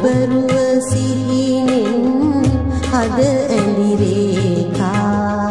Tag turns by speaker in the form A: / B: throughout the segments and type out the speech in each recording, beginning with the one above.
A: ඔබරුව සිහිනෙන් හද ඇඳි රේඛා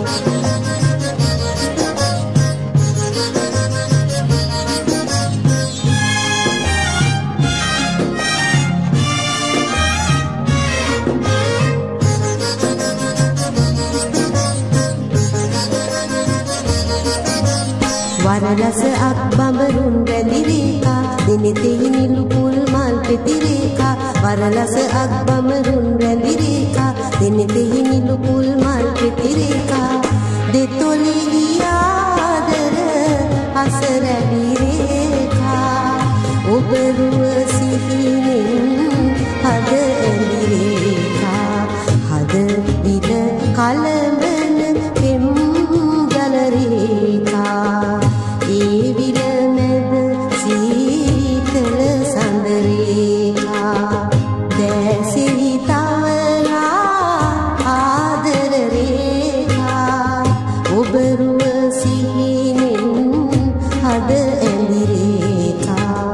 A: වරලස අත් බඹරුන් වැඳි රේඛා දිනෙතෙහි නිලු පුල් මල් පෙති රේඛා වරලස අත් බඹරුන් වැඳි රේඛා දිනෙතෙහි නිලු පුල් මල් පෙති රේඛා දෙතොලෙහි ආදර අසරැලි රේඛා ඔබරුව සිහිනෙන් හද ඇඳි රේඛා හද විල කලඹන පෙම් ජල රේඛා ඒ විල මැද සීතල සඳ රේඛා දැසෙහි තවලා ආදර රේඛා ඔබරුව සිහිනෙන් හද ඇඳි රේඛා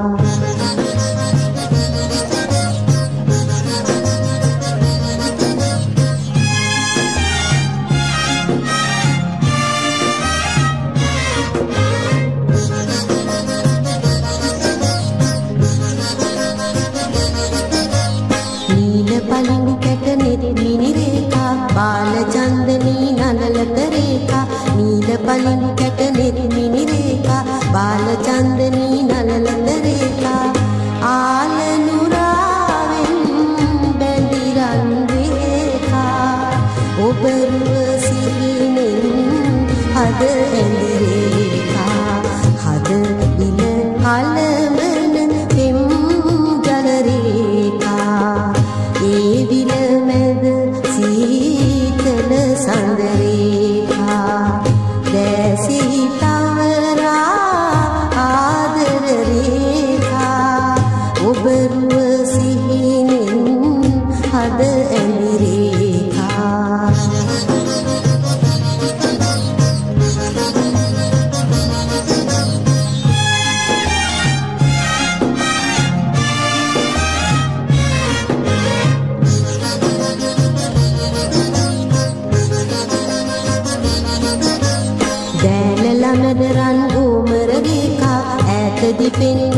A: පලිඟු කැට නිර්මිනි රේඛා බාල චන්දනී නලලක රේඛා නීල පලිඟු කැට නිර්මිනි රේඛා බාල චන්දනී නලලක රේඛා ආල නුරාවෙන් බැඳි රන් රේඛා ඔබරුව සිහිනෙන් හද ඇඳි රේඛා හද විල කලඹන පෙම් ජල රේඛා ඒ විල මැද සීතල සඳ රේඛා දැසෙහි තවලා ආදර රේඛා ඔබරුව සිහිනෙන් හද ඇඳි රේඛා දෑල ළඟ රන් ගෝමර රේඛා ඈතදී පෙනෙන